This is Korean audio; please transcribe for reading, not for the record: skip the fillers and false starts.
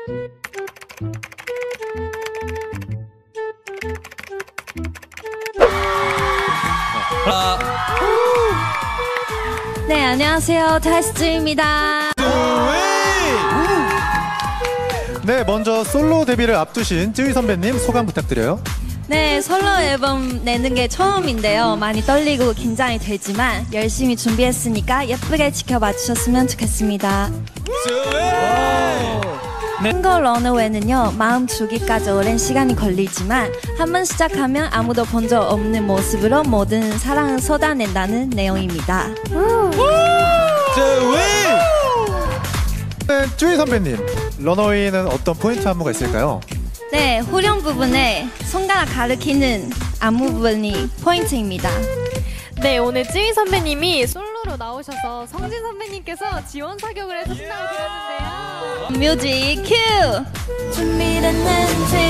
네, 안녕하세요. 타이스즈입니다. 네, 먼저 솔로 데뷔를 앞두신 쯔위 선배님 소감 부탁드려요. 네, 솔로 앨범 내는 게 처음인데요. 많이 떨리고 긴장이 되지만 열심히 준비했으니까 예쁘게 지켜봐 주셨으면 좋겠습니다. 싱글 런어웨이는요, 마음 주기까지 오랜 시간이 걸리지만 한 번 시작하면 아무도 본 적 없는 모습으로 모든 사랑을 쏟아낸다는 내용입니다. 네, 쯔위 선배님, 런어웨이는 어떤 포인트 안무가 있을까요? 네, 후렴 부분에 손가락 가리키는 안무 부분이 포인트입니다. 네, 오늘 쯔위 선배님이 솔로로 나오셔서 성진 선배님께서 지원 사격을 해주신다고 들었는데요. 뮤직 큐! 준비됐는지